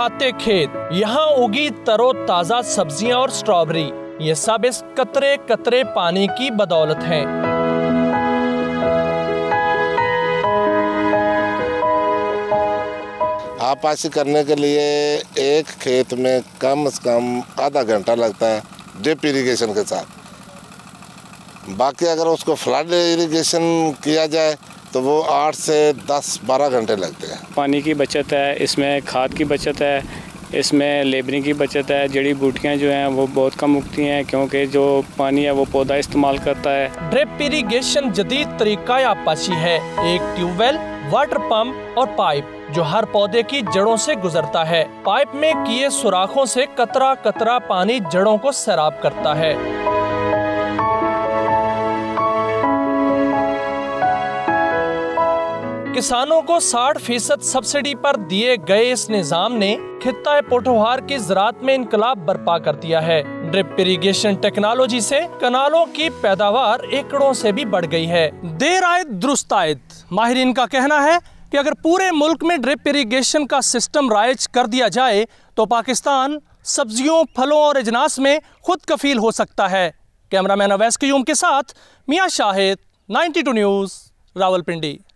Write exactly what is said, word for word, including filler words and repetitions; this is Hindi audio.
लहलहाते खेत, यहाँ उगी तरोताजा सब्जियां और स्ट्रॉबेरी, ये सब इस कतरे कतरे पानी की बदौलत हैं। आपाशी करने के लिए एक खेत में कम से कम आधा घंटा लगता है ड्रिप इरिगेशन के साथ। बाकी अगर उसको फ्लड इरिगेशन किया जाए तो वो आठ से दस बारह घंटे लगते हैं। पानी की बचत है, इसमें खाद की बचत है, इसमें लेबरिंग की बचत है। जड़ी बूटियाँ जो हैं वो बहुत कम उगती हैं क्योंकि जो पानी है वो पौधा इस्तेमाल करता है। ड्रिप इरिगेशन जदीद तरीका आपाशी है, एक ट्यूबवेल, वाटर पंप और पाइप जो हर पौधे की जड़ों से गुजरता है। पाइप में किए सुराखों से कतरा कतरा पानी जड़ों को सैराब करता है। किसानों को साठ फीसद सब्सिडी पर दिए गए इस निजाम ने खित्ता पोठोहार की ज़राअत में इनकलाब बर्पा कर दिया है। ड्रिप इरिगेशन टेक्नोलॉजी से कनालों की पैदावार एकड़ों से भी बढ़ गई है। देर आए दुरुस्त आए। माहिरीन का कहना है कि अगर पूरे मुल्क में ड्रिप इरिगेशन का सिस्टम राइज कर दिया जाए तो पाकिस्तान सब्जियों, फलों और अजनास में खुद कफील हो सकता है। कैमरामैन अवैस क़यूम के साथ Mian Shahid, ninety two news, Rawalpindi.